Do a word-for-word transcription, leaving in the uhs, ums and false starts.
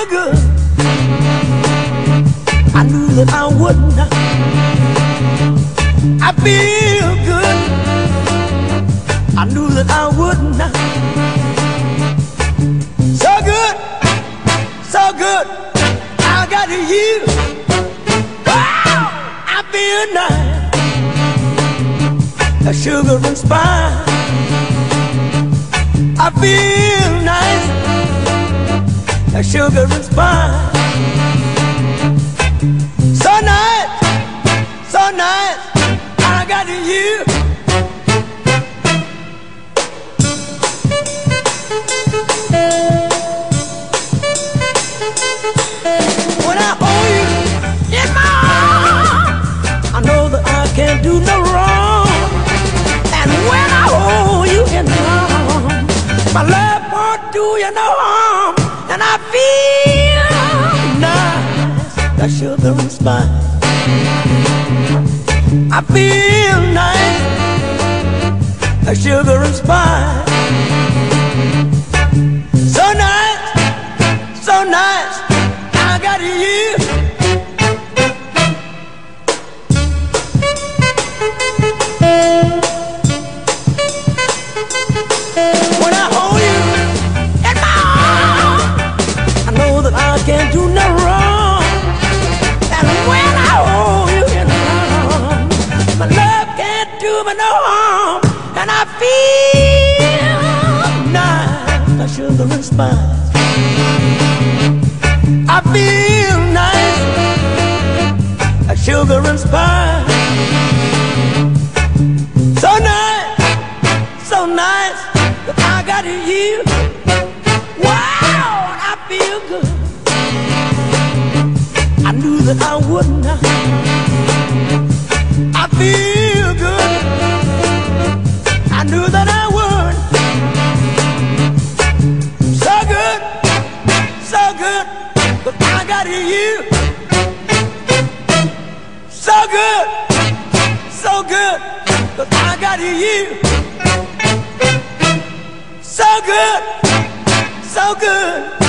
feel good. I knew that I would not. I feel good. I knew that I would not. So good, so good. I got you. Wow, I feel nice. A sugar and spice. I feel nice. A sugar and spice. So nice, so nice. I got you. When I hold you in my arms, I know that I can't do no wrong. And when I hold you in my arms, my love won't do you no harm. And I feel nice, that sugar and spice. I feel nice, that sugar and spice. So nice, so nice, I got you. When I hold you in my arms, I know that I can't do no wrong. And when I hold you in my arms, my love can't do me no harm. And I feel nice, like sugar and spice. I feel nice, like sugar and spice. So nice, so nice, that I got you. Wow, I feel good. I knew that I would not. I feel good. I knew that I would. So good, so good, but I got you. So good, so good, but I got you. So good, so good.